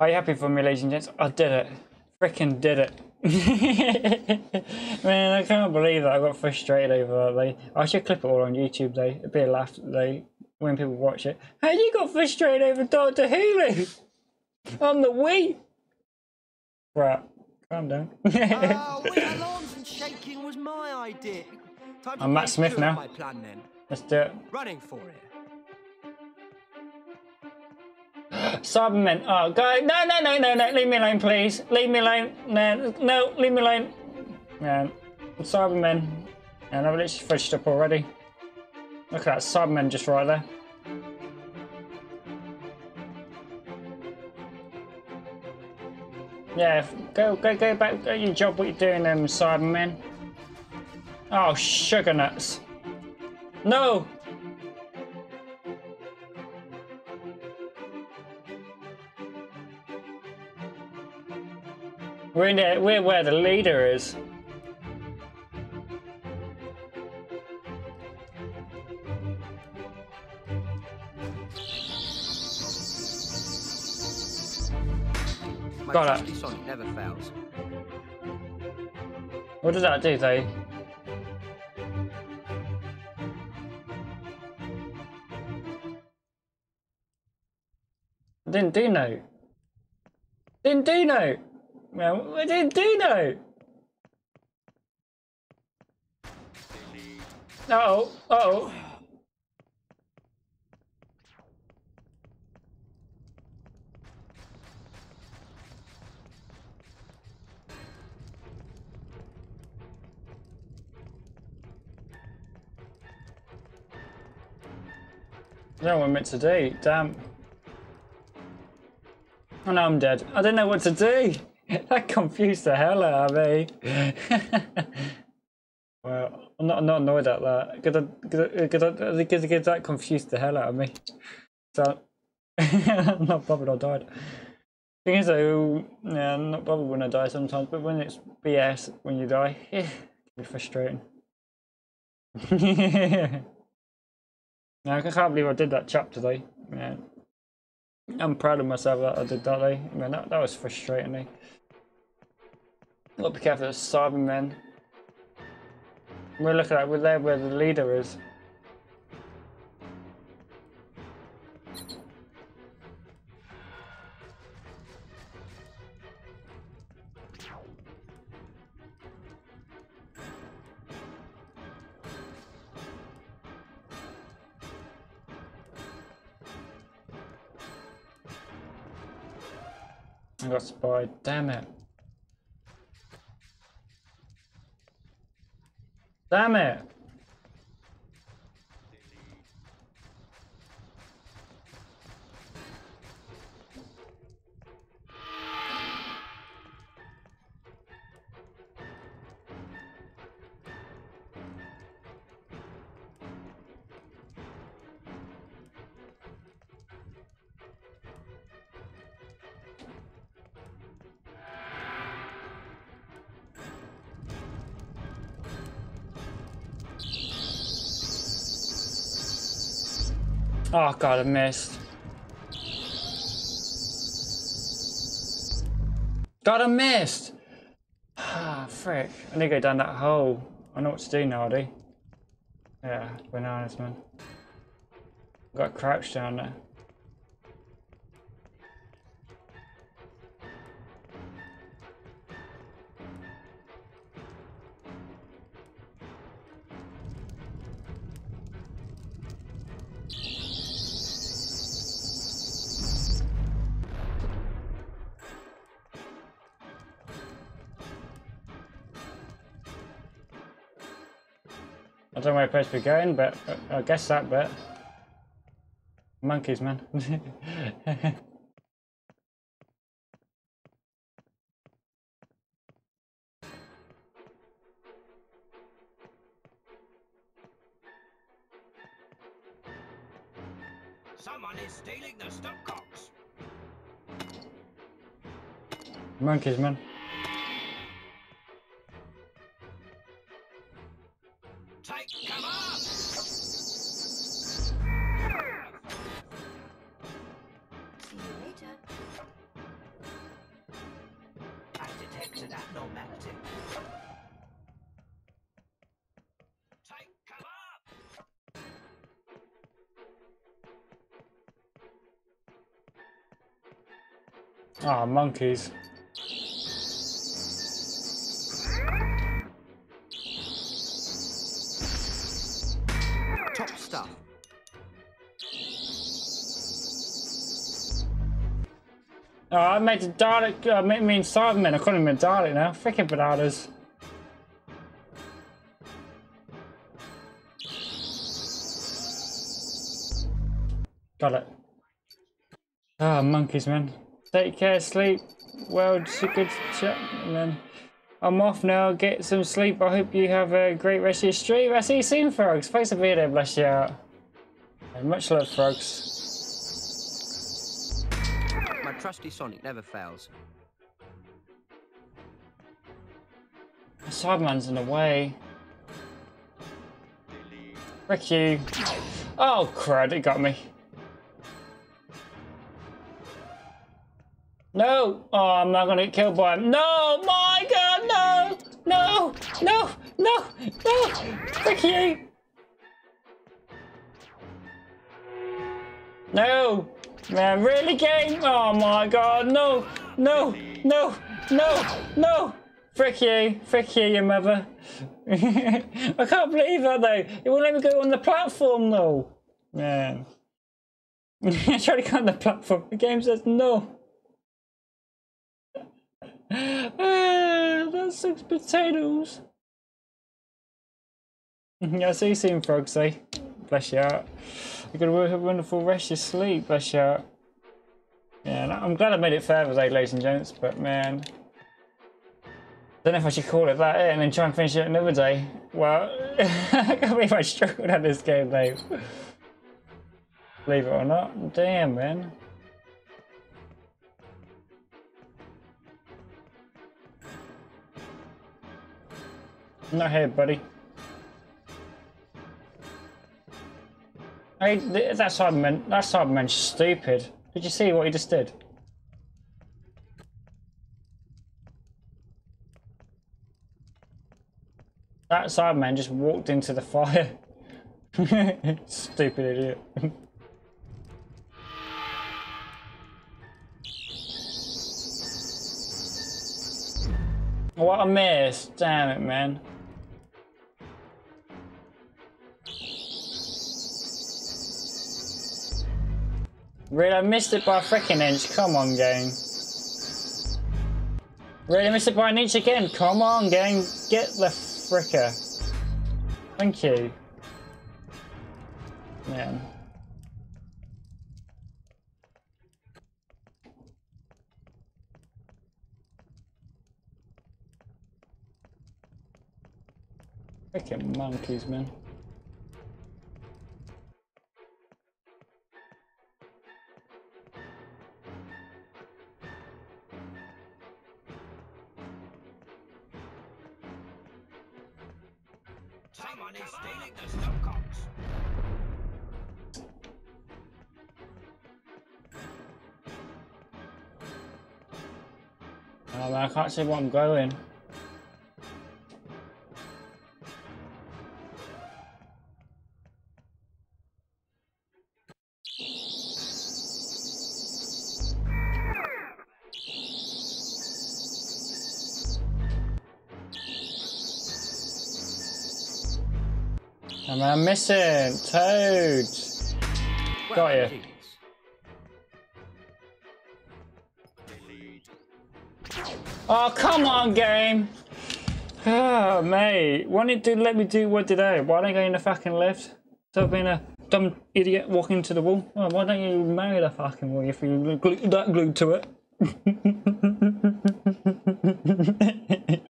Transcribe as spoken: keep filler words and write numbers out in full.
Are you happy for me, ladies and gents? I did it. Freaking did it. Man, I can't believe that I got frustrated over that. Like, I should clip it all on YouTube, though. It'd be a laugh, though, when people watch it. How you got frustrated over Doctor Who on the Wii? Right, calm down. Oh, wait, alarms and shaking was my idea. Time to I'm Matt Smith now. My plan, then. Let's do it. Running for it. Cybermen. Oh, guys. No, no, no, no, no. Leave me alone, please. Leave me alone. No, no, leave me alone. Man, Cybermen. And I've literally fridged up already. Look at that. Cybermen just right there. Yeah, go, go, go back. Go your job. What you doing, um, Cybermen? Oh, sugar nuts. No. We're in there, we're where the leader is. My Got trusty it. Sonic never fails. What does that do, though? I didn't do no. Didn't do no. Well, I didn't do no. Uh oh, uh oh. I don't know what I'm meant to do. Damn. Oh no, I'm dead. I don't know what to do. That confused the hell out of me. Well, I'm not, I'm not annoyed at that. Because that confused the hell out of me. So, I'm not bothered I died. Thing is though, yeah, I'm not bothered when I die sometimes, but when it's B S, when you die, yeah, it can be frustrating. No, I can't believe I did that chapter though. Yeah. I'm proud of myself that I did that though. I mean, that, that was frustrating me. Look, be careful of Cybermen. We're looking at, we're there where the leader is. I got spied, damn it. Damn it! Oh god, I missed. God, I missed! Ah, frick. I need to go down that hole. I know what to do now, do. Yeah, bananas, man. Got crouched down there. I don't know where I'm supposed to be going, but I guess that bit. Monkeys, man. Someone is stealing the stopcocks. Monkeys, man. Take cover! head to that normality. Take cover! Ah, oh, monkeys. Top stuff. Oh, I made a Dalek, uh, me me and Cybermen, I call him a Dalek now. Freaking bananas. Got it. Ah, oh, monkeys, man. Take care, sleep. Well, it's a good chat, man. I'm off now, get some sleep. I hope you have a great rest of your stream. I see you soon, Frogs. Thanks for being there, bless you out. And much love, Frogs. My trusty Sonic never fails. Cyberman's in the way. Frick you. Oh, crud, it got me. No! Oh, I'm not gonna get killed by him. No! My god, no! No! No! No! No! Frick you! No! Man, really, game? Oh my god, no! No! No! No! No! Frick you! Frick you, your mother. I can't believe that, though. It won't let me go on the platform, though. Man. I tried to go on the platform. The game says no. Ah, that's six potatoes. Yeah, see you soon, Frogs, eh? Bless you out. You're gonna have a wonderful rest of sleep, bless you out. Yeah, I'm glad I made it further today, ladies and gents, but man. I don't know if I should call it that, eh, and then try and finish it another day. Well, I can't believe I struggled at this game, though. Believe it or not. Damn, man. I'm not here, buddy. Hey, that Cyberman, that Cyberman's stupid. Did you see what he just did? That Cyberman just walked into the fire. Stupid idiot. What a miss. Damn it, man. Really, I missed it by a freaking inch. Come on, gang. Really missed it by an inch again. Come on, gang. Get the fricker. Thank you. Man. Freaking monkeys, man. Someone is stealing the stopcocks. Oh man, I can't see where I'm going. Oh man, I'm missing Toad. Well, Got you. geez. Oh, come on, game. Oh, mate. Why didn't you let me do what did I? Why don't I go in the fucking lift? So I've been a dumb idiot walking into the wall. Oh, why don't you marry the fucking wall if you glue that glued to it?